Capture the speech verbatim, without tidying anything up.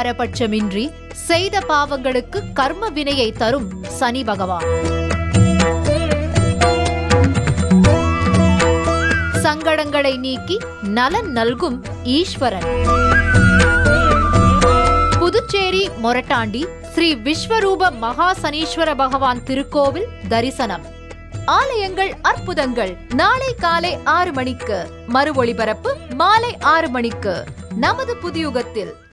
பாரபட்சமின்றி செய்த பாவங்களுக்கு கர்ம வினையை தரும் சனி பகவான். சங்கடங்களை நீக்கி நலன் நல்கும் ஈஸ்வரன். புதுச்சேரி மொரட்டாண்டி ஸ்ரீ விஸ்வரூப மகா சனீஸ்வர பகவான் திருக்கோவில் தரிசனம். ஆலயங்கள் அற்புதங்கள். நாளை காலை ஆறு மணிக்கு, மறு ஒளிபரப்பு மாலை ஆறு மணிக்கு நமது புதியுகத்தில்.